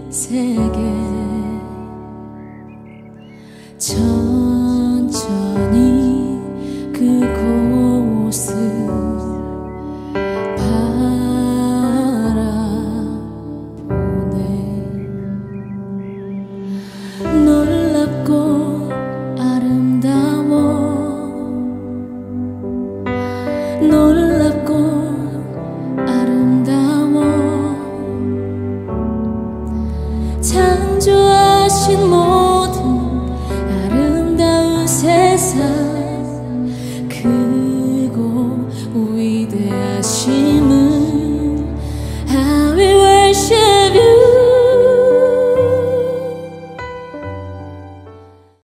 세계 천천히 그곳을 바라보네. 놀랍고 아름다워, 놀랍고 아름다워. 창조하신 모든 아름다운 세상